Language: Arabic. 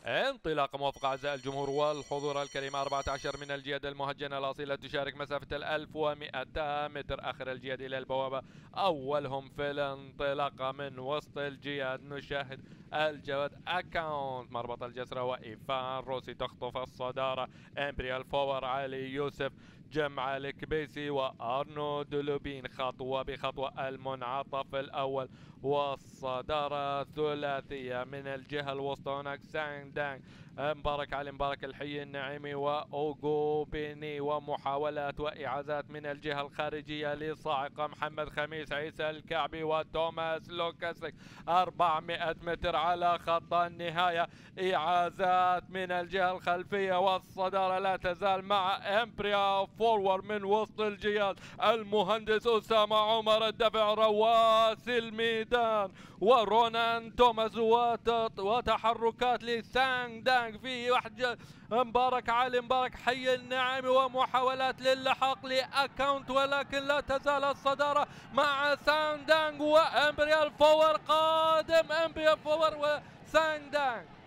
انطلاقة موفقة أعزائي الجمهور والحضور الكريم. 14 من الجياد المهجنة الأصيلة تشارك مسافة 1200 متر آخر الجياد إلى البوابة. أولهم في الانطلاقة من وسط الجياد نشاهد الجواد أكاونت مربط الجسرة وإيفان روسي تخطف الصدارة. امبريال فور علي يوسف، جمع الكبيسي وارنو دولوبين خطوة بخطوة المنعطف الأول، والصدارة ثلاثية من الجهة الوسطى. هناك سانغ دانغ، مبارك علي مبارك الحي النعيمي وأوغو بيني، ومحاولات وإعازات من الجهة الخارجية لصاعقة محمد خميس، عيسى الكعبي وتوماس لوكاسك. 400 متر على خط النهاية، إعازات من الجهة الخلفية، والصدارة لا تزال مع امبريا فورور من وسط الجياد. المهندس أسامة عمر، الدفع رواس الميدان، ورونان توماس وتحركات لسانغ دانغ في واحد. مبارك علي مبارك حي النعيمي، ومحاولات للحاق لأكاونت، ولكن لا تزال الصدارة مع سانغ دانغ وامبريال فور. قادم امبريال فور وسانغ دانغ.